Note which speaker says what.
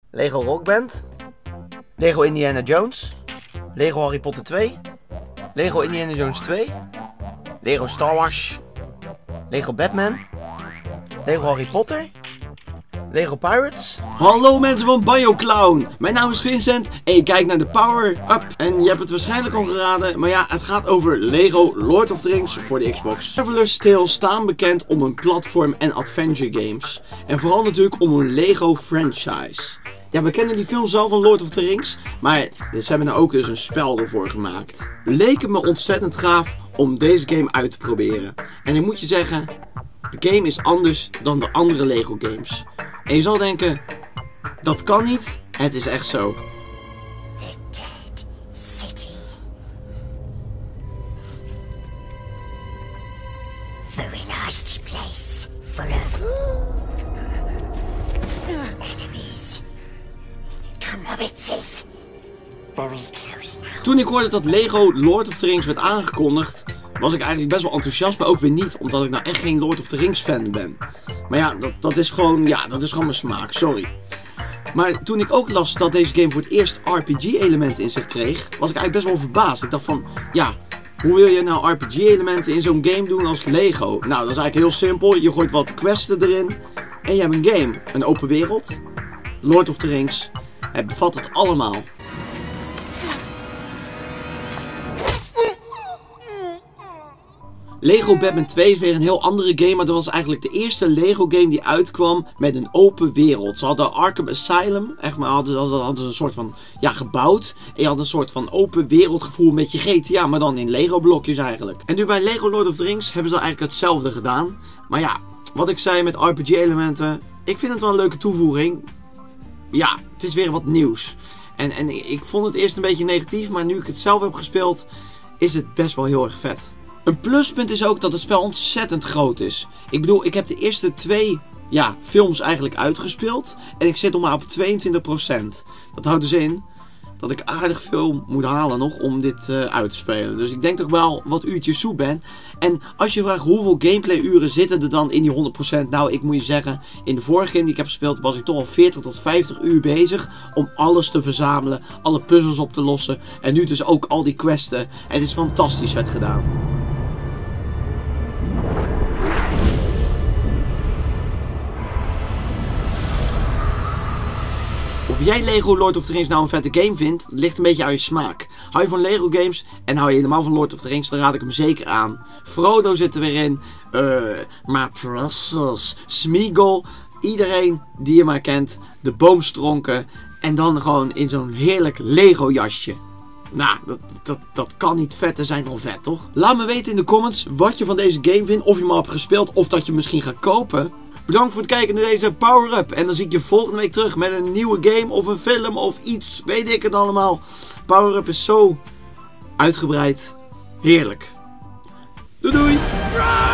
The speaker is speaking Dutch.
Speaker 1: Lego Rock Band, Lego Indiana Jones, Lego Harry Potter 2, Lego Indiana Jones 2, Lego Star Wars, Lego Batman, Lego Harry Potter, Lego Pirates.
Speaker 2: Hallo mensen van BioClown, mijn naam is Vincent en je kijkt naar de Power Up. En je hebt het waarschijnlijk al geraden, maar ja, het gaat over Lego Lord of the Rings voor de Xbox. Traveler's Tales staan bekend om hun platform en adventure games. En vooral natuurlijk om hun Lego franchise. Ja, we kennen die film zelf van Lord of the Rings, maar ze hebben er ook dus een spel ervoor gemaakt. Leek het me ontzettend gaaf om deze game uit te proberen. En ik moet je zeggen, de game is anders dan de andere Lego games. En je zal denken, dat kan niet, het is echt zo.
Speaker 3: The Dead City. Very nasty place, full of enemies. Hobbitses. Very close now.
Speaker 2: Toen ik hoorde dat Lego Lord of the Rings werd aangekondigd, was ik eigenlijk best wel enthousiast, maar ook weer niet, omdat ik nou echt geen Lord of the Rings fan ben. Maar ja, dat is gewoon mijn smaak, sorry. Maar toen ik ook las dat deze game voor het eerst RPG-elementen in zich kreeg, was ik eigenlijk best wel verbaasd. Ik dacht van, ja, hoe wil je nou RPG-elementen in zo'n game doen als Lego? Nou, dat is eigenlijk heel simpel. Je gooit wat questen erin en je hebt een game. Een open wereld, Lord of the Rings, het bevat het allemaal. Lego Batman 2 is weer een heel andere game, maar dat was eigenlijk de eerste Lego game die uitkwam met een open wereld. Ze hadden Arkham Asylum, echt maar hadden ze een soort van, gebouwd. En je had een soort van open wereldgevoel met je GTA, maar dan in Lego blokjes eigenlijk. En nu bij Lego Lord of the Rings hebben ze eigenlijk hetzelfde gedaan. Maar ja, wat ik zei met RPG elementen, ik vind het wel een leuke toevoeging. Ja, het is weer wat nieuws. En ik vond het eerst een beetje negatief, maar nu ik het zelf heb gespeeld, is het best wel heel erg vet. Een pluspunt is ook dat het spel ontzettend groot is. Ik bedoel, ik heb de eerste 2 films eigenlijk uitgespeeld. En ik zit nog maar op 22%. Dat houdt dus in dat ik aardig veel moet halen nog om dit uit te spelen. Dus ik denk dat ik wel wat uurtjes zoet ben. En als je vraagt hoeveel gameplay uren zitten er dan in die 100%. Nou, ik moet je zeggen, in de vorige game die ik heb gespeeld was ik toch al 40 tot 50 uur bezig om alles te verzamelen. Alle puzzels op te lossen. En nu dus ook al die questen. En het is fantastisch vet gedaan. Of jij Lego Lord of the Rings nou een vette game vindt, dat ligt een beetje aan je smaak. Hou je van Lego games en hou je helemaal van Lord of the Rings, dan raad ik hem zeker aan. Frodo zit er weer in, maar Precious, Smeagol, iedereen die je maar kent, de boomstronken en dan gewoon in zo'n heerlijk Lego jasje. Nou, dat kan niet vetter zijn dan vet, toch? Laat me weten in de comments wat je van deze game vindt, of je hem al hebt gespeeld of dat je hem misschien gaat kopen. Bedankt voor het kijken naar deze Power Up. En dan zie ik je volgende week terug met een nieuwe game of een film of iets. Weet ik het allemaal. Power Up is zo uitgebreid. Heerlijk. Doei doei.